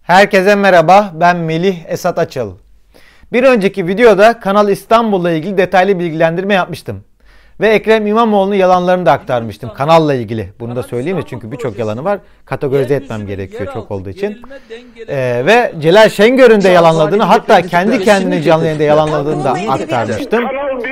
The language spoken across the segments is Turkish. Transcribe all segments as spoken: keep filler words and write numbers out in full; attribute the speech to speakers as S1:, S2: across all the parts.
S1: Herkese merhaba, ben Melih Esat Açıl. Bir önceki videoda Kanal İstanbul'la ilgili detaylı bilgilendirme yapmıştım. Ve Ekrem İmamoğlu'nun yalanlarını da aktarmıştım kanalla ilgili. Bunu da söyleyeyim de çünkü birçok yalanı var. Kategorize etmem gerekiyor çok olduğu için. Ee, ve Celal Şengör'ün de yalanladığını, hatta kendi kendini canlı yayında yalanladığını da aktarmıştım.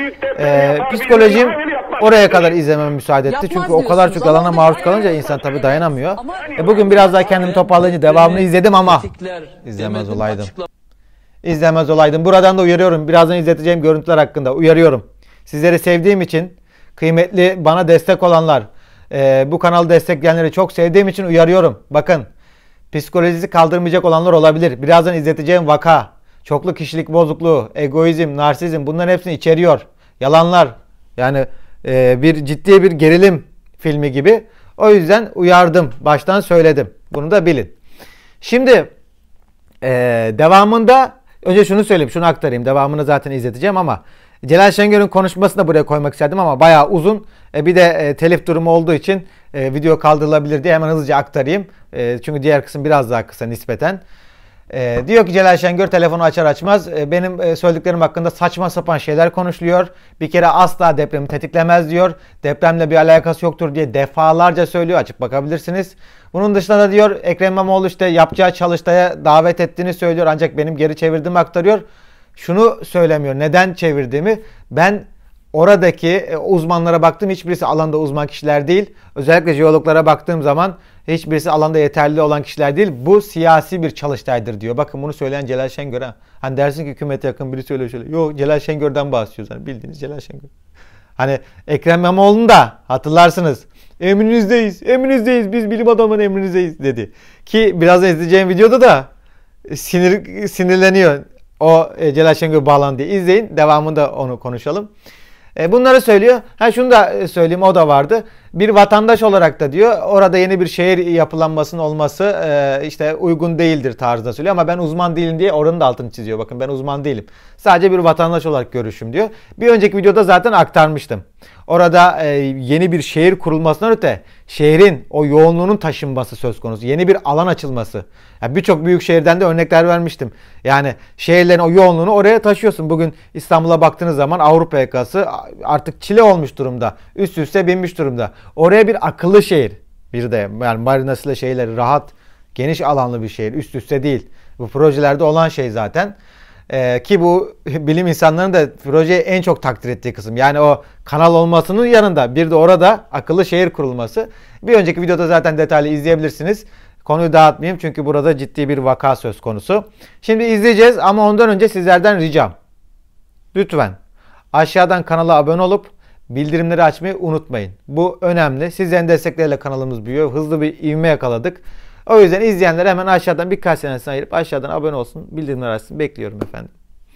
S1: Ee, psikolojim oraya kadar izlememe müsaade etti. Çünkü o kadar çok yalana maruz kalınca insan tabii dayanamıyor. E bugün biraz daha kendimi toparlayınca devamını izledim ama izlemez olaydım. İzlemez olaydım. Buradan da uyarıyorum. Birazdan izleteceğim görüntüler hakkında uyarıyorum. Sizleri sevdiğim için, kıymetli bana destek olanlar, e, bu kanalı destekleyenleri çok sevdiğim için uyarıyorum. Bakın, psikolojisi kaldırmayacak olanlar olabilir. Birazdan izleteceğim vaka, çoklu kişilik bozukluğu, egoizm, narsizm, bunların hepsini içeriyor. Yalanlar, yani e, bir ciddi bir gerilim filmi gibi. O yüzden uyardım, baştan söyledim. Bunu da bilin. Şimdi e, devamında önce şunu söyleyeyim, şunu aktarayım. Devamını zaten izleteceğim ama Celal Şengör'ün konuşmasını da buraya koymak istedim ama bayağı uzun. E, bir de e, telif durumu olduğu için e, video kaldırılabilir diye hemen hızlıca aktarayım. E, çünkü diğer kısım biraz daha kısa nispeten. E, diyor ki Celal Şengör telefonu açar açmaz e, benim e, söylediklerim hakkında saçma sapan şeyler konuşuluyor. Bir kere asla depremi tetiklemez diyor. Depremle bir alakası yoktur diye defalarca söylüyor. Açıp bakabilirsiniz. Bunun dışında da diyor Ekrem İmamoğlu işte yapacağı çalıştaya davet ettiğini söylüyor. Ancak benim geri çevirdiğimi aktarıyor. Şunu söylemiyor. Neden çevirdiğimi. Ben oradaki uzmanlara baktım. Hiçbirisi alanda uzman kişiler değil. Özellikle jeologlara baktığım zaman hiçbirisi alanda yeterli olan kişiler değil. Bu siyasi bir çalıştaydır diyor. Bakın bunu söyleyen Celal Şengör. Hani dersin ki hükümete yakın biri söylüyor şöyle. Yok, Celal Şengör'den bahsediyoruz. Hani bildiğiniz Celal Şengör. Hani Ekrem İmamoğlu'nu da hatırlarsınız. Emrinizdeyiz, emrinizdeyiz. Biz bilim adamının emrinizdeyiz dedi. Ki biraz izleyeceğim videoda da sinir sinirleniyor. O e, Celal Şengör bağlandı diye izleyin. Devamında onu konuşalım. E, bunları söylüyor. Ha şunu da söyleyeyim, o da vardı. Bir vatandaş olarak da diyor orada yeni bir şehir yapılanmasının olması e, işte uygun değildir tarzında söylüyor. Ama ben uzman değilim diye oranın da altını çiziyor. Bakın ben uzman değilim. Sadece bir vatandaş olarak görüşüm diyor. Bir önceki videoda zaten aktarmıştım. Orada e, yeni bir şehir kurulmasından öte şehrin o yoğunluğunun taşınması söz konusu. Yeni bir alan açılması. Yani birçok büyük şehirden de örnekler vermiştim. Yani şehirlerin o yoğunluğunu oraya taşıyorsun. Bugün İstanbul'a baktığınız zaman Avrupa yakası artık çile olmuş durumda. Üst üste binmiş durumda. Oraya bir akıllı şehir. Bir de yani marinasıyla şeyleri rahat, geniş alanlı bir şehir. Üst üste değil. Bu projelerde olan şey zaten. Ee, ki bu bilim insanlarının da projeye en çok takdir ettiği kısım. Yani o kanal olmasının yanında bir de orada akıllı şehir kurulması. Bir önceki videoda zaten detaylı izleyebilirsiniz. Konuyu dağıtmayayım çünkü burada ciddi bir vaka söz konusu. Şimdi izleyeceğiz ama ondan önce sizlerden ricam. Lütfen aşağıdan kanala abone olup bildirimleri açmayı unutmayın. Bu önemli. Sizlerin destekleriyle kanalımız büyüyor. Hızlı bir ivme yakaladık. O yüzden izleyenler hemen aşağıdan birkaç senesini ayırıp aşağıdan abone olsun. Bildirimler açsın. Bekliyorum efendim.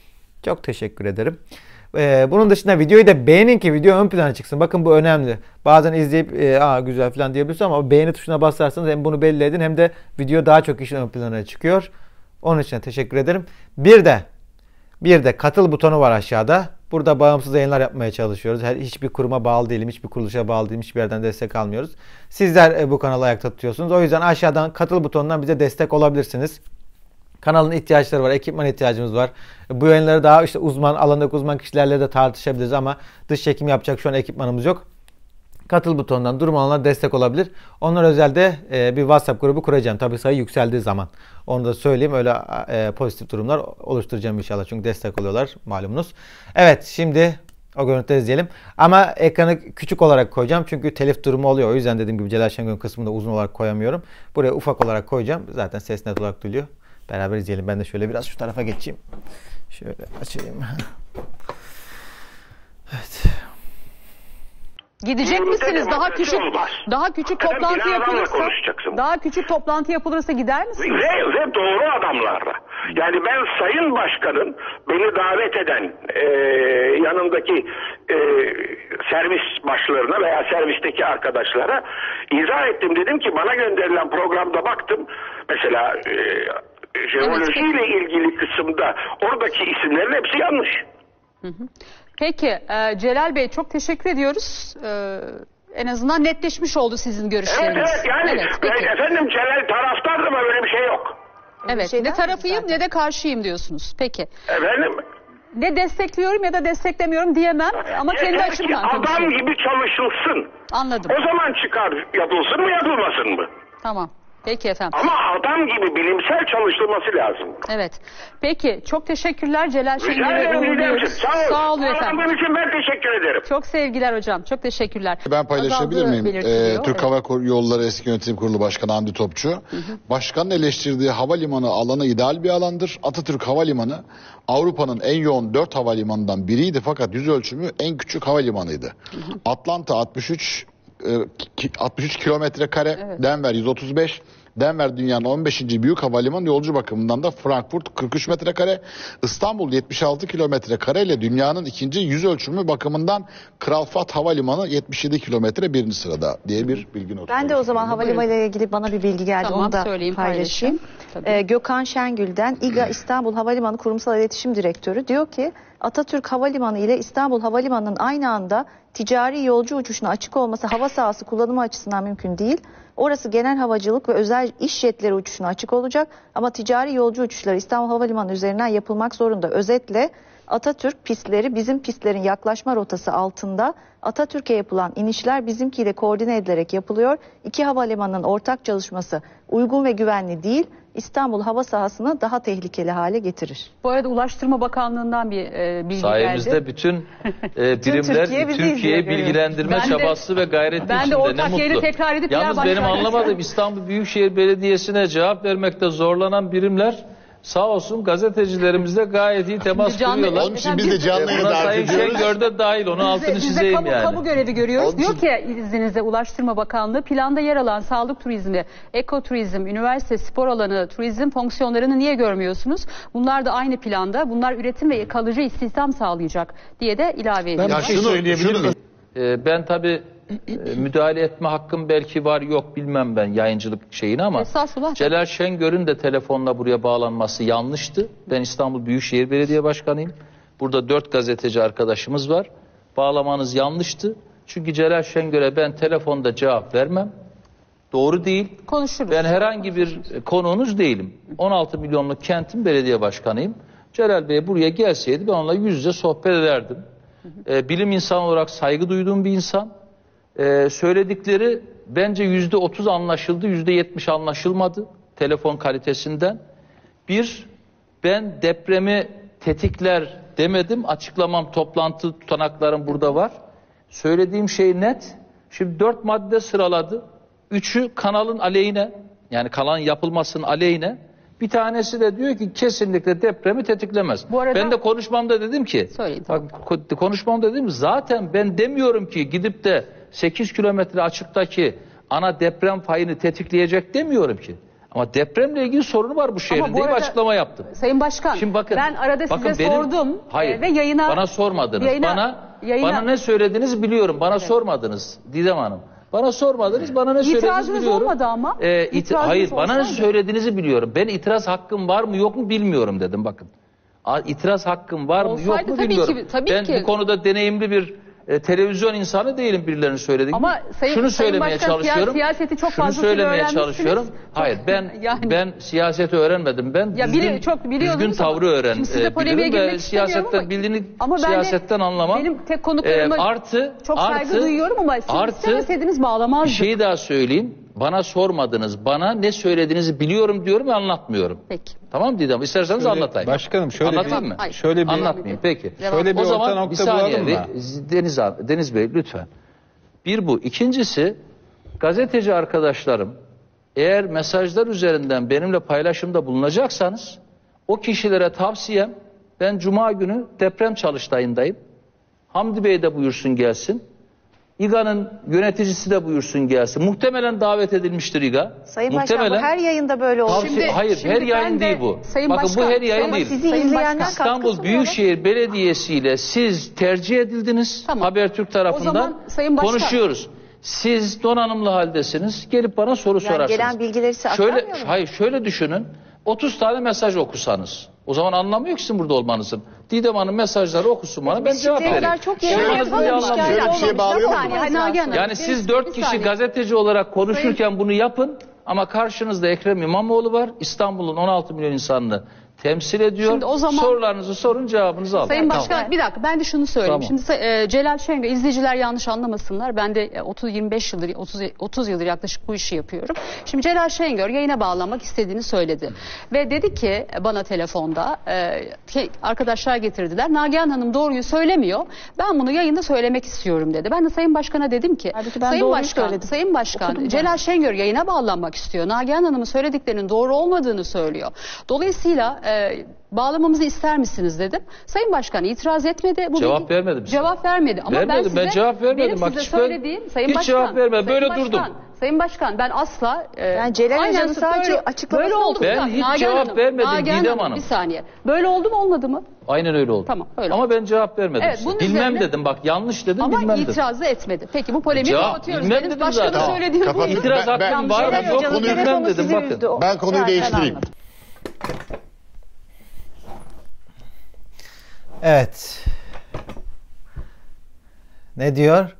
S1: Çok teşekkür ederim. Ee, bunun dışında videoyu da beğenin ki video ön plana çıksın. Bakın bu önemli. Bazen izleyip e, aa güzel falan diyebilirsiniz ama beğeni tuşuna basarsanız hem bunu belli edin hem de video daha çok kişinin ön plana çıkıyor. Onun için teşekkür ederim. Bir de bir de katıl butonu var aşağıda. Burada bağımsız yayınlar yapmaya çalışıyoruz. Her hiçbir kuruma bağlı değilim, hiçbir kuruluşa bağlı değilim, hiçbir yerden destek almıyoruz. Sizler e, bu kanalı ayakta tutuyorsunuz. O yüzden aşağıdan katıl butonundan bize destek olabilirsiniz. Kanalın ihtiyaçları var, ekipman ihtiyacımız var. Bu yayınları daha işte uzman, alandaki uzman kişilerle de tartışabiliriz ama dış çekim yapacak şu an ekipmanımız yok. Katıl butonundan durum olanlar destek olabilir. Onlar özelde e, bir WhatsApp grubu kuracağım. Tabii sayı yükseldiği zaman. Onu da söyleyeyim. Öyle e, pozitif durumlar oluşturacağım inşallah. Çünkü destek oluyorlar malumunuz. Evet, şimdi o görüntüleri izleyelim. Ama ekranı küçük olarak koyacağım. Çünkü telif durumu oluyor. O yüzden dediğim gibi Celal Şengör'ün kısmını da uzun olarak koyamıyorum. Buraya ufak olarak koyacağım. Zaten ses net olarak duyuluyor. Beraber izleyelim. Ben de şöyle biraz şu tarafa geçeyim. Şöyle açayım. Evet.
S2: Gidecek misiniz? Daha küçük daha küçük toplantı yapılırsa daha küçük toplantı yapılırsa gider misiniz?
S3: Ve, ve doğru adamlarla. Yani ben Sayın Başkan'ın beni davet eden e, yanındaki e, servis başlarına veya servisteki arkadaşlara izah ettim. Dedim ki bana gönderilen programda baktım. Mesela e, jeolojiyle ilgili kısımda oradaki isimlerin hepsi yanlış.
S2: Hı hı. Peki e, Celal Bey çok teşekkür ediyoruz. E, en azından netleşmiş oldu sizin görüşleriniz.
S3: Evet evet yani
S2: evet,
S3: efendim Celal taraftardı ama böyle bir şey yok.
S2: Evet. Ne tarafıyım ne de karşıyım diyorsunuz. Peki.
S3: Efendim?
S2: Ne destekliyorum ya da desteklemiyorum diyemem ama kendi
S3: Yeter ki
S2: açımdan
S3: adam
S2: konuşuyorum.
S3: gibi çalışılsın.
S2: Anladım.
S3: O zaman çıkar yapılsın mı yapılmasın mı?
S2: Tamam. Peki efendim.
S3: Ama adam gibi bilimsel çalışılması lazım.
S2: Evet. Peki çok teşekkürler Celal
S3: Rica
S2: Şengör'e
S3: ederim Didemciğim.
S2: uğurluyoruz.
S3: Sağ ol.
S2: Sağ olun efendim.
S3: Bağlandığın için ben teşekkür ederim.
S2: Çok sevgiler hocam. Çok teşekkürler.
S4: Ben paylaşabilir
S2: Azaldığı
S4: miyim?
S2: belirtiliyor.
S4: Ee, Türk
S2: Evet.
S4: Hava Yolları Eski Yönetim Kurulu Başkanı Hamdi Topçu. Hı hı. Başkanın eleştirdiği havalimanı alanı ideal bir alandır. Atatürk Havalimanı Avrupa'nın en yoğun dört havalimanından biriydi fakat yüz ölçümü en küçük havalimanıydı. Hı hı. Atlanta altmış üç altmış üç kilometre kare, evet. Denver yüz otuz beş. Denver dünyanın on beşinci büyük havalimanı, yolcu bakımından da Frankfurt kırk üç metrekare, İstanbul yetmiş altı kilometre kare ile dünyanın ikinci yüz ölçümü bakımından Kral Fahd Havalimanı yetmiş yedi kilometre birinci sırada diye bir bilgi notu.
S5: Ben de o zaman havalimanı ile ilgili bana bir bilgi geldi,
S2: tamam,
S5: onu da paylaşayım. Ee, Gökhan Şengül'den İGA İstanbul Havalimanı Kurumsal İletişim Direktörü diyor ki Atatürk Havalimanı ile İstanbul Havalimanı'nın aynı anda ticari yolcu uçuşuna açık olması hava sahası kullanımı açısından mümkün değil. Orası genel havacılık ve özel iş jetleri uçuşuna açık olacak ama ticari yolcu uçuşları İstanbul Havalimanı üzerinden yapılmak zorunda. Özetle Atatürk pistleri bizim pistlerin yaklaşma rotası altında. Atatürk'e yapılan inişler bizimkiyle koordine edilerek yapılıyor. İki havalimanının ortak çalışması uygun ve güvenli değil. İstanbul hava sahasını daha tehlikeli hale getirir.
S2: Bu arada Ulaştırma Bakanlığı'ndan bir e, bilgi
S6: Sayemizde
S2: geldi.
S6: bütün e, birimler
S5: Türkiye
S6: Türkiye'yi bilgilendirme
S2: ben
S6: çabası
S2: de,
S6: ve gayreti
S2: ben
S6: içinde.
S2: de ortak
S6: ne
S2: yeri
S6: mutlu.
S2: tekrar edip
S6: Yalnız benim
S2: başkan
S6: anlamadığım İstanbul Büyükşehir Belediyesi'ne cevap vermekte zorlanan birimler sağ olsun gazetecilerimizle gayet iyi temas
S2: canlı,
S6: kuruyorlar.
S4: Onun için biz de canlı yayın
S6: Buna
S4: davet
S6: Sayın
S4: ediyoruz.
S6: Şengör de dahil, onu altını
S2: Biz de
S6: çizeyim
S2: kamu,
S6: yani.
S2: kamu görevi görüyoruz.
S4: Onun
S2: Diyor
S4: için-
S2: ki izninizle Ulaştırma Bakanlığı planda yer alan sağlık turizmi, ekoturizm, üniversite spor alanı, turizm fonksiyonlarını niye görmüyorsunuz? Bunlar da aynı planda. Bunlar üretim ve kalıcı istihdam sağlayacak diye de ilave ediyor.
S4: Ya
S1: Bir şey
S4: şunu-
S1: söyleyebilir
S4: şunu-
S1: miyim?
S6: Ee, ben tabii e, müdahale etme hakkım belki var yok bilmem ben yayıncılık şeyini ama
S2: Estağfurullah.
S6: Celal Şengör'ün de telefonla buraya bağlanması yanlıştı. Ben İstanbul Büyükşehir Belediye Başkanıyım. Burada dört gazeteci arkadaşımız var. Bağlamanız yanlıştı. Çünkü Celal Şengör'e ben telefonda cevap vermem. Doğru değil.
S2: Konuşuruz.
S6: Ben herhangi bir konuğunuz değilim. on altı milyonluk kentin belediye başkanıyım. Celal Bey buraya gelseydi ben onunla yüz yüze sohbet ederdim. Ee, bilim insanı olarak saygı duyduğum bir insan. Ee, söyledikleri bence yüzde otuz anlaşıldı, yüzde yetmiş anlaşılmadı telefon kalitesinden. Bir, ben depremi tetikler demedim. Açıklamam, toplantı tutanaklarım burada var. Söylediğim şey net. Şimdi dört madde sıraladı. Üçü kanalın aleyhine, yani kanalın yapılmasının aleyhine. Bir tanesi de diyor ki kesinlikle depremi tetiklemez.
S2: Bu arada-
S6: ben de konuşmamda dedim ki,
S2: Söyleyin,
S6: bak, ko- konuşmamda dedim zaten ben demiyorum ki gidip de sekiz kilometre açıktaki ana deprem fayını tetikleyecek demiyorum ki. Ama depremle ilgili sorunu var bu şehrin
S2: bu
S6: diye bir
S2: arada-
S6: açıklama yaptım.
S2: Sayın Başkan,
S6: Şimdi bakın,
S2: ben arada size
S6: bakın benim-
S2: sordum
S6: hayır,
S2: e, ve yayına...
S6: bana sormadınız.
S2: yayına-
S6: bana
S2: yayına-
S6: bana ne söylediğinizi biliyorum. Bana
S2: Evet.
S6: sormadınız Didem Hanım. Bana sormadınız. Bana ne söylediğinizi
S2: İtirazınız
S6: biliyorum.
S2: olmadı ama.
S6: Ee, it-
S2: İtirazınız
S6: hayır, bana ne
S2: olsaydı.
S6: söylediğinizi biliyorum. Ben itiraz hakkım var mı yok mu bilmiyorum dedim bakın. A- İtiraz hakkım var mı yok
S2: Olsaydı
S6: mu
S2: tabii
S6: bilmiyorum.
S2: ki- tabii
S6: ben
S2: ki.
S6: bu konuda deneyimli bir e, televizyon insanı değilim birilerinin söylediği gibi.
S2: Ama Sayın-
S6: Şunu
S2: Sayın
S6: söylemeye
S2: Başkan,
S6: çalışıyorum.
S2: siyaseti çok
S6: Şunu
S2: fazlasıyla
S6: söylemeye
S2: öğrenmişsiniz.
S6: çalışıyorum.
S2: Çok-
S6: Hayır, ben
S2: yani-
S6: ben siyaseti öğrenmedim. Ben
S2: Ya
S6: düzgün,
S2: bili- çok biliyordunuz
S6: düzgün
S2: ama
S6: tavrı öğren
S2: şimdi size
S6: e,
S2: polemiğe
S6: bilirim
S2: girmek
S6: ve
S2: istemiyorum
S6: siyasetten
S2: ama-
S6: bildiğini
S2: ama ben de-
S6: siyasetten anlamam.
S2: benim tek konuklarıma
S6: E, artı
S2: çok saygı
S6: artı,
S2: duyuyorum ama siz
S6: artı,
S2: istemeseydiniz
S6: bir
S2: bağlamazdık.
S6: şeyi daha söyleyeyim. Bana sormadınız. Bana ne söylediğinizi biliyorum diyorum ve anlatmıyorum.
S2: Peki.
S6: Tamam Didem? İsterseniz
S1: Şöyle-
S6: anlatayım.
S1: başkanım, şöyle
S6: Anlatayım
S1: bir-
S6: mı?
S2: Hayır.
S1: şöyle bir-
S6: Anlatmayayım. Peki.
S1: Şöyle bir
S6: o zaman
S1: orta
S6: bir
S1: nokta
S6: saniye.
S1: bulalım mı?
S6: Deniz, abi, Deniz Bey lütfen. Bir bu. İkincisi gazeteci arkadaşlarım eğer mesajlar üzerinden benimle paylaşımda bulunacaksanız o kişilere tavsiyem ben Cuma günü deprem çalıştayındayım. Hamdi Bey de buyursun gelsin. İGA'nın yöneticisi de buyursun gelsin. Muhtemelen davet edilmiştir İGA.
S5: Sayın Başkan, bu
S6: Muhtemelen.
S5: her yayında böyle olur.
S6: Tavsiye-
S2: Şimdi-
S6: hayır
S2: şimdi
S6: her
S2: ben
S6: yayın
S2: de-
S6: değil bu.
S2: Sayın
S6: Bakın
S2: Başkan,
S6: bu her yayın
S2: ama
S6: değil.
S5: sizi
S2: Sayın
S5: izleyenler
S2: Başkan,
S6: İstanbul
S5: katkısı
S6: Büyükşehir Belediyesi ile siz tercih edildiniz.
S2: Tamam.
S6: Habertürk tarafından
S2: O zaman Sayın Başkan-
S6: konuşuyoruz. Siz donanımlı haldesiniz. Gelip bana soru
S5: Yani
S6: sorarsınız.
S5: gelen bilgileri size
S6: şöyle,
S5: aktarmıyor mu?
S6: hayır şöyle düşünün. otuz tane mesaj okusanız. O zaman anlamıyor ki sizin burada olmanızın. Didem Hanım mesajları okusun bana ben cevap
S5: Şimdiye
S6: vereyim.
S5: kadar çok yayın
S6: Şöyle-
S5: yapılmış,
S6: Şöyle-
S5: şikayet
S4: şöyle bir şeye
S5: olmamış.
S4: bağlıyor
S5: Bir
S4: musunuz?
S5: saniye,
S2: Nagihan Hanım.
S6: Yani
S2: Bir-
S6: siz
S2: bir
S6: dört kişi
S2: saniye.
S6: gazeteci olarak konuşurken bunu yapın. Ama karşınızda Ekrem İmamoğlu var. İstanbul'un on altı milyon insanını temsil ediyor.
S2: Şimdi o zaman-
S6: Sorularınızı sorun, cevabınızı alın.
S2: Sayın Başkan
S6: Tamam.
S2: bir dakika ben de şunu söyleyeyim.
S6: Tamam.
S2: Şimdi e, Celal Şengör, izleyiciler yanlış anlamasınlar. Ben de e, otuz yirmi beş yıldır otuz otuz yıldır yaklaşık bu işi yapıyorum. Şimdi Celal Şengör yayına bağlanmak istediğini söyledi. Ve dedi ki bana telefonda e, ki arkadaşlar getirdiler. Nagihan Hanım doğruyu söylemiyor. Ben bunu yayında söylemek istiyorum dedi. Ben de Sayın Başkan'a dedim ki
S5: Halbuki ben
S2: Sayın
S5: doğruyu
S2: Başkan,
S5: söyledim.
S2: Sayın Başkan
S5: Okudum ben.
S2: Celal Şengör yayına bağlanmak istiyor. Nagihan Hanım'ın söylediklerinin doğru olmadığını söylüyor. Dolayısıyla e, bağlamamızı ister misiniz dedim. Sayın Başkan itiraz etmedi. Bu
S6: Cevap
S2: bilgi-
S6: vermedim size.
S2: Cevap vermedi. Ama
S6: Vermedim,
S2: ben, size,
S6: ben cevap vermedim.
S2: Benim
S6: Bak
S2: size
S6: hiç ben-
S2: söylediğim Sayın
S6: hiç
S2: Başkan.
S6: cevap vermedim.
S2: Sayın
S6: Böyle
S2: Başkan,
S6: durdum.
S2: Sayın Başkan ben asla e,
S5: Yani Celal
S2: aynen
S5: Hoca'nın sadece
S2: böyle-
S5: açıklaması
S2: böyle oldu mu?
S6: Ben
S2: Nagihan
S6: hiç
S2: Hanım,
S6: cevap vermedim
S2: Nagihan
S6: Didem
S2: Hanım,
S6: Hanım.
S2: Bir saniye. Böyle oldu mu olmadı mı?
S6: Aynen öyle oldu.
S2: Tamam, öyle
S6: Ama
S2: oldu.
S6: ben cevap vermedim
S2: Evet,
S6: size.
S2: bunun
S6: Bilmem
S2: üzerine-
S6: dedim, bak yanlış dedim,
S2: Ama
S6: bilmem dedim.
S2: itiraz da etmedi. Peki bu polemiği
S6: Cevap-
S2: kapatıyoruz.
S6: bilmem
S2: Benim
S6: dedim
S2: başkanın
S6: zaten.
S2: söylediği
S4: Kapat-
S2: buydu.
S6: İtiraz
S4: Ben-
S6: hakkım
S4: ben-
S6: var mı
S5: Celal
S6: yok
S5: Hoca'nın
S6: mu bilmem
S5: telefonu
S6: dedim
S5: sizi
S6: bakın.
S5: üzdü. O-
S4: Ben konuyu
S5: Yani
S4: değiştireyim.
S5: anladım.
S1: Evet. Ne diyor?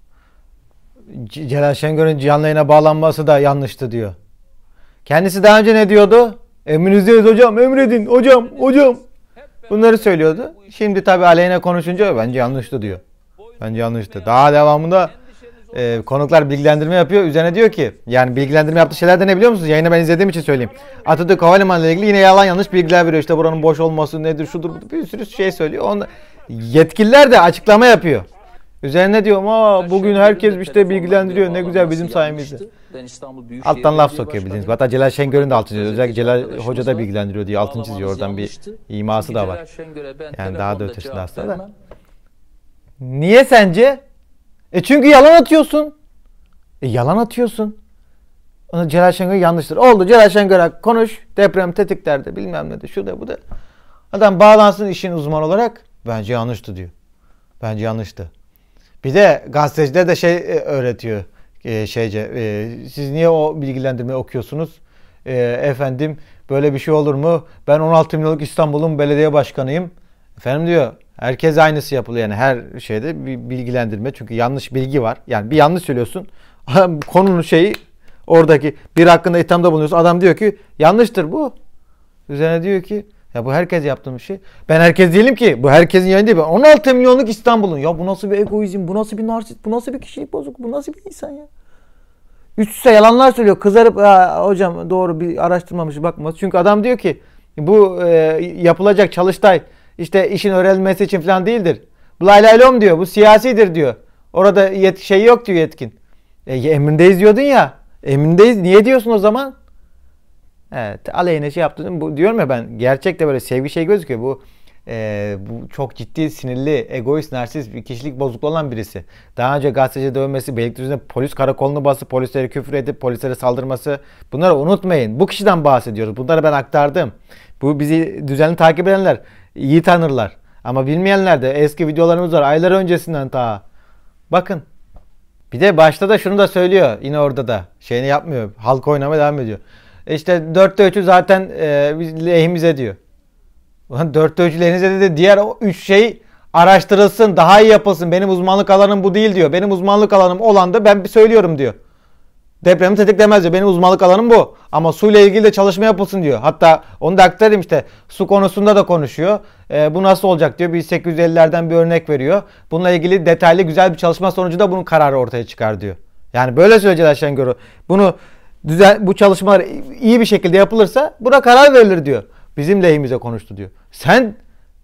S1: C- Celal Şengör'ün canlı yayına bağlanması da yanlıştı diyor. Kendisi daha önce ne diyordu? Emrinizdeyiz hocam, emredin hocam, hocam. Bunları söylüyordu. Şimdi tabii aleyhine konuşunca bence yanlıştı diyor. Bence yanlıştı. Daha devamında e, konuklar bilgilendirme yapıyor. Üzerine diyor ki, yani bilgilendirme yaptığı şeyler de ne biliyor musunuz? Yayını ben izlediğim için söyleyeyim. Atatürk Havalimanı ile ilgili yine yalan yanlış bilgiler veriyor. İşte buranın boş olması nedir, şudur, budur, bir sürü şey söylüyor. Onda, yetkililer de açıklama yapıyor. Üzerine diyor ama bugün herkes işte bilgilendiriyor. Ne güzel bizim sayemizde.
S6: Ben İstanbul Büyükşehir
S1: Alttan laf
S6: Belediye
S1: sokuyor bildiğiniz.
S6: Başkanıyım.
S1: Hatta Celal Şengör'ün de altını çiziyor. Özellikle Celal
S6: Arkadaşımız
S1: Hoca da
S6: var.
S1: bilgilendiriyor diye altını çiziyor.
S6: Bağlamanız
S1: Oradan bir
S6: yanlıştı.
S1: iması da
S6: Çünkü
S1: var.
S6: Celal Şengör'e ben
S1: Yani daha da
S6: telefonda
S1: ötesinde
S6: cevap
S1: aslında da.
S6: vermem.
S1: Niye sence? E çünkü yalan atıyorsun. E yalan atıyorsun. Ona Celal Şengör yanlıştır. Oldu, Celal Şengör'e konuş. Deprem tetiklerde bilmem ne de şu da bu da. Adam bağlansın işin uzmanı olarak. Bence yanlıştı diyor. Bence yanlıştı. Bir de gazeteciler de şey e, öğretiyor. E, şeyce e, siz niye o bilgilendirmeyi okuyorsunuz? E, efendim böyle bir şey olur mu? Ben on altı milyonluk İstanbul'un belediye başkanıyım. Efendim diyor. Herkes aynısı yapılıyor yani her şeyde bir bilgilendirme. Çünkü yanlış bilgi var. Yani bir yanlış söylüyorsun. Konunun şeyi oradaki bir hakkında ithamda bulunuyorsun. Adam diyor ki yanlıştır bu. Üzerine diyor ki ya bu herkes yaptığım bir şey. Ben herkes değilim ki. Bu herkesin yayını değil. Ben on altı milyonluk İstanbul'un. Ya bu nasıl bir egoizm? Bu nasıl bir narsist? Bu nasıl bir kişilik bozuk? Bu nasıl bir insan ya? Üst üste yalanlar söylüyor. Kızarıp hocam doğru bir araştırmamış bakmaz. Çünkü adam diyor ki bu e, yapılacak çalıştay işte işin öğrenilmesi için falan değildir. Bu lay lay lom diyor. Bu siyasidir diyor. Orada yet şey yok diyor yetkin. E, emrindeyiz diyordun ya. Emrindeyiz. Niye diyorsun o zaman? Evet. Aleyhine şey yaptın. Bu diyorum ya ben. Gerçekte böyle sevgi şey gözüküyor. Bu e, bu çok ciddi, sinirli, egoist, narsist bir kişilik bozukluğu olan birisi. Daha önce gazeteci dövmesi, Beylikdüzü'nde polis karakolunu basıp polislere küfür edip polislere saldırması. Bunları unutmayın. Bu kişiden bahsediyoruz. Bunları ben aktardım. Bu bizi düzenli takip edenler iyi tanırlar. Ama bilmeyenler de eski videolarımız var. Aylar öncesinden ta. Bakın. Bir de başta da şunu da söylüyor. Yine orada da. Şeyini yapmıyor. Halk oynamaya devam ediyor. İşte dörtte üçü zaten e, biz lehimize diyor. Ulan dörtte üçü lehinize dedi. Diğer o üç şey araştırılsın. Daha iyi yapılsın. Benim uzmanlık alanım bu değil diyor. Benim uzmanlık alanım olan da ben bir söylüyorum diyor. Depremi tetiklemez diyor. Benim uzmanlık alanım bu. Ama suyla ilgili de çalışma yapılsın diyor. Hatta onu da aktarayım işte. Su konusunda da konuşuyor. E, bu nasıl olacak diyor. bin sekiz yüz ellilerden bir örnek veriyor. Bununla ilgili detaylı güzel bir çalışma sonucu da bunun kararı ortaya çıkar diyor. Yani böyle söyleyecekler Şengör'ü. Bunu düzen, bu çalışmalar iyi bir şekilde yapılırsa buna karar verilir diyor. Bizim lehimize konuştu diyor. Sen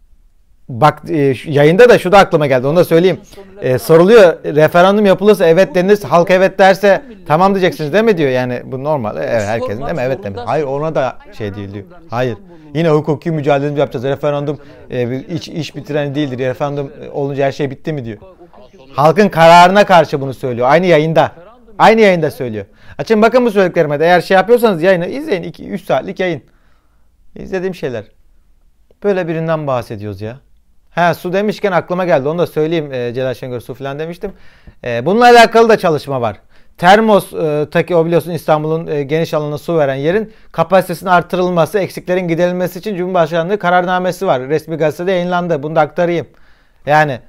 S1: bak e, yayında da şu da aklıma geldi. Onu da söyleyeyim. E, soruluyor. Referandum yapılırsa evet denirse halk evet derse tamam diyeceksiniz değil mi diyor. Yani bu normal. Evet, herkesin değil mi? Evet demiş. Hayır ona da şey değil diyor. Hayır. Yine hukuki mücadelemizi yapacağız. Referandum e, iş, iş bitiren değildir. Referandum olunca her şey bitti mi diyor. Halkın kararına karşı bunu söylüyor. Aynı yayında. Aynı yayında söylüyor. Açın bakın bu söylediklerime de. Eğer şey yapıyorsanız yayını izleyin. iki üç saatlik yayın. İzlediğim şeyler. Böyle birinden bahsediyoruz ya. Ha su demişken aklıma geldi. Onu da söyleyeyim. E, Celal Şengör su falan demiştim. E, bununla alakalı da çalışma var. Termos'taki o biliyorsun İstanbul'un e, geniş alanına su veren yerin kapasitesinin artırılması, eksiklerin giderilmesi için Cumhurbaşkanlığı kararnamesi var. Resmi gazetede yayınlandı. Bunu da aktarayım. Yani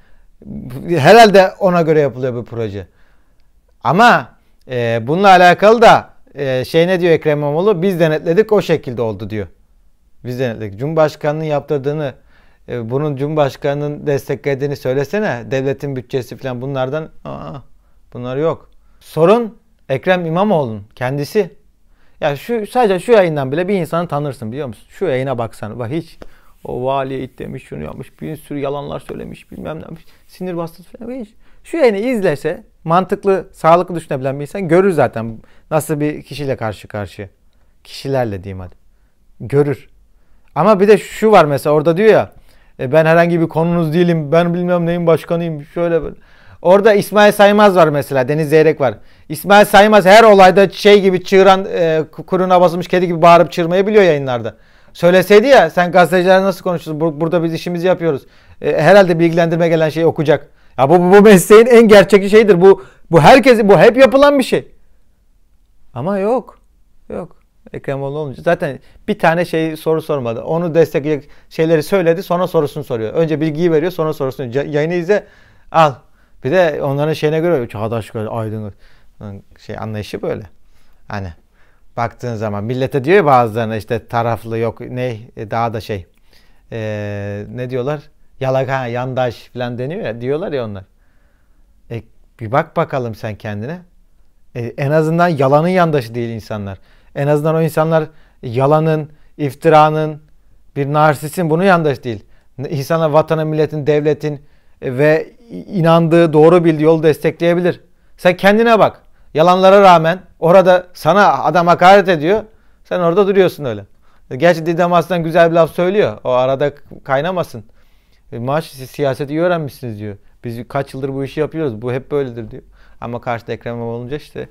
S1: herhalde ona göre yapılıyor bu proje. Ama e, bununla alakalı da e, şey ne diyor Ekrem İmamoğlu? Biz denetledik, o şekilde oldu diyor. Biz denetledik. Cumhurbaşkanının yaptırdığını, e, bunun Cumhurbaşkanının desteklediğini söylesene. Devletin bütçesi falan bunlardan, aa, bunlar yok. Sorun Ekrem İmamoğlu'nun kendisi. Ya şu sadece şu yayından bile bir insanı tanırsın, biliyor musun? Şu yayına baksana. Bak hiç o valiye it demiş, şunu yapmış, bir sürü yalanlar söylemiş, bilmem ne yapmış. Sinir bastırmış falan. Hiç. Şu yayını izlese, mantıklı, sağlıklı düşünebilen bir insan görür zaten nasıl bir kişiyle karşı karşıya. Kişilerle diyeyim hadi. Görür. Ama bir de şu var mesela, orada diyor ya, e, ben herhangi bir konunuz değilim, ben bilmem neyin başkanıyım, şöyle böyle. Orada İsmail Saymaz var mesela, Deniz Zeyrek var. İsmail Saymaz her olayda şey gibi çığıran, e, kuyruğuna basılmış kedi gibi bağırıp çığırmayı biliyor yayınlarda. Söyleseydi ya, sen gazetecilerle nasıl konuşuyorsun, burada biz işimizi yapıyoruz. E, herhalde bilgilendirme gelen şeyi okuyacak. Ya bu, bu mesleğin en gerçekçi şeyidir. Bu bu herkesi, bu hep yapılan bir şey. Ama yok. Yok. Ekrem İmamoğlu olunca zaten bir tane şey soru sormadı. Onu destekleyecek şeyleri söyledi, sonra sorusunu soruyor. Önce bilgiyi veriyor, sonra sorusunu. Yayını izle, al. Bir de onların şeyine göre çağdaş, aydın şey anlayışı böyle. Hani baktığın zaman millete diyor ya bazılarına, işte taraflı yok ne daha da şey ee, ne diyorlar? Yalaka, yandaş falan deniyor ya, diyorlar ya onlar. E, bir bak bakalım sen kendine. E, en azından yalanın yandaşı değil insanlar. En azından o insanlar yalanın, iftiranın, bir narsistin bunu yandaş değil. İnsanlar vatanın, milletin, devletin ve inandığı, doğru bildiği yolu destekleyebilir. Sen kendine bak. Yalanlara rağmen orada sana adam hakaret ediyor. Sen orada duruyorsun öyle. Gerçi Didem Aslan güzel bir laf söylüyor. O arada kaynamasın. E, maaş siz siyaseti iyi öğrenmişsiniz diyor. Biz kaç yıldır bu işi yapıyoruz. Bu hep böyledir diyor. Ama karşıda Ekrem İmamoğlu olunca işte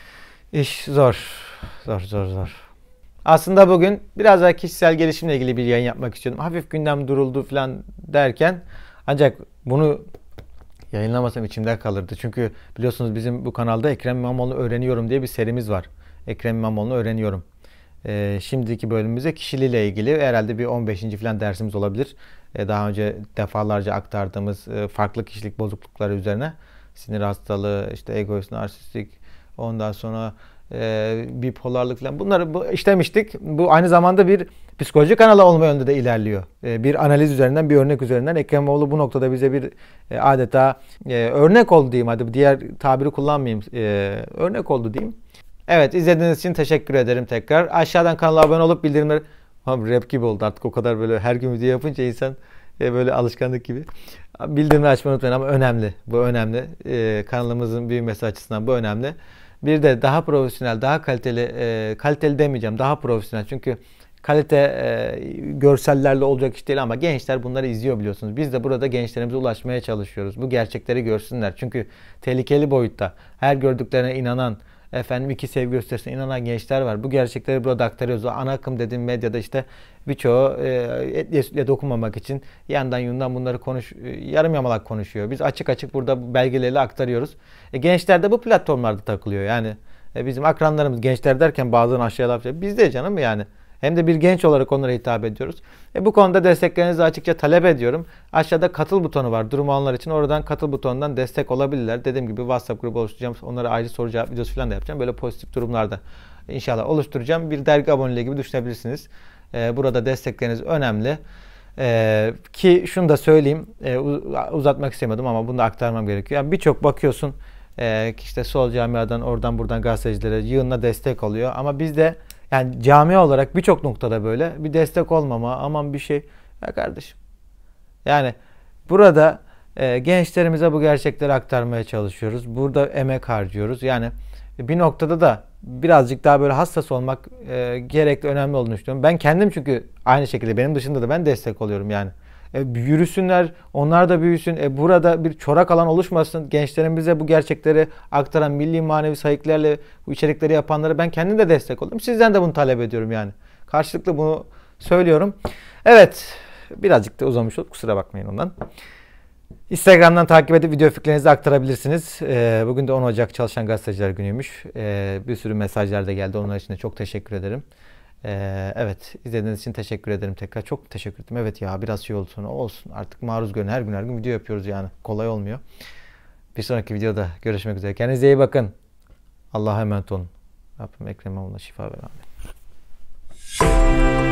S1: iş zor. Zor zor zor. Aslında bugün biraz daha kişisel gelişimle ilgili bir yayın yapmak istiyordum. Hafif gündem duruldu falan derken, ancak bunu yayınlamasam içimde kalırdı. Çünkü biliyorsunuz bizim bu kanalda Ekrem İmamoğlu'nu öğreniyorum diye bir serimiz var. Ekrem İmamoğlu'nu öğreniyorum. Ee, şimdiki bölümümüzde kişiliğiyle ilgili herhalde bir on beşinci falan dersimiz olabilir. Ee, daha önce defalarca aktardığımız e, farklı kişilik bozuklukları üzerine. Sinir hastalığı, işte egoist, narsistik, ondan sonra e, bipolarlık falan, bunları bu, işlemiştik. Bu aynı zamanda bir psikoloji kanalı olma yönünde de ilerliyor. E, bir analiz üzerinden, bir örnek üzerinden Ekrem İmamoğlu bu noktada bize bir e, adeta e, örnek oldu diyeyim. Hadi diğer tabiri kullanmayayım. E, örnek oldu diyeyim. Evet, izlediğiniz için teşekkür ederim tekrar. Aşağıdan kanala abone olup bildirimleri... Abi rap gibi oldu artık, o kadar böyle her gün video yapınca insan e, böyle alışkanlık gibi. Bildirimleri açmayı unutmayın, ama önemli. Bu önemli. E, kanalımızın büyümesi açısından bu önemli. Bir de daha profesyonel, daha kaliteli, e, kaliteli demeyeceğim, daha profesyonel. Çünkü kalite e, görsellerle olacak iş değil, ama gençler bunları izliyor biliyorsunuz. Biz de burada gençlerimize ulaşmaya çalışıyoruz. Bu gerçekleri görsünler. Çünkü tehlikeli boyutta. Her gördüklerine inanan, efendim iki sevgi gösterisine inanan gençler var. Bu gerçekleri burada aktarıyoruz. O ana akım dediğim medyada işte birçoğu e, etliye sütlüye dokunmamak için yandan yundan bunları konuş, yarım yamalak konuşuyor. Biz açık açık burada belgeleri aktarıyoruz. E, gençler de bu platformlarda takılıyor. Yani e, bizim akranlarımız, gençler derken bazen aşağıya laf yapıyor. Biz de canım yani. Hem de bir genç olarak onlara hitap ediyoruz. E bu konuda desteklerinizi açıkça talep ediyorum. Aşağıda katıl butonu var durum olanlar için. Oradan katıl butonundan destek olabilirler. Dediğim gibi WhatsApp grubu oluşturacağım. Onlara ayrı soru cevap videosu falan da yapacağım. Böyle pozitif durumlarda inşallah oluşturacağım. Bir dergi aboneliği gibi düşünebilirsiniz. E, burada destekleriniz önemli. E, ki şunu da söyleyeyim. E, uzatmak istemedim ama bunu da aktarmam gerekiyor. Yani birçok bakıyorsun e, işte sol camiadan oradan buradan gazetecilere yığınla destek oluyor. Ama biz de yani camia olarak birçok noktada böyle bir destek olmama, aman bir şey. Ya kardeşim. Yani burada e, gençlerimize bu gerçekleri aktarmaya çalışıyoruz. Burada emek harcıyoruz. Yani bir noktada da birazcık daha böyle hassas olmak e, gerekli, önemli olduğunu düşünüyorum. Ben kendim çünkü aynı şekilde benim dışında da ben destek oluyorum yani. E, yürüsünler, onlar da büyüsün. E, burada bir çorak alan oluşmasın. Gençlerimize bu gerçekleri aktaran milli manevi sayıklarla bu içerikleri yapanlara ben kendim de destek oluyorum. Sizden de bunu talep ediyorum yani. Karşılıklı bunu söylüyorum. Evet, birazcık da uzamış oldu. Kusura bakmayın ondan. Instagram'dan takip edip video fikirlerinizi aktarabilirsiniz. E, bugün de on Ocak Çalışan Gazeteciler Günü'ymüş. E, bir sürü mesajlar da geldi. Onlar için de çok teşekkür ederim. Ee, evet, izlediğiniz için teşekkür ederim tekrar. Çok teşekkür ederim. Evet ya, biraz şey olsun olsun. Artık maruz görün. Her gün her gün video yapıyoruz yani. Kolay olmuyor. Bir sonraki videoda görüşmek üzere. Kendinize iyi bakın. Allah'a emanet olun. Rabbim Ekrem İmamoğlu'na şifa ver. Amin.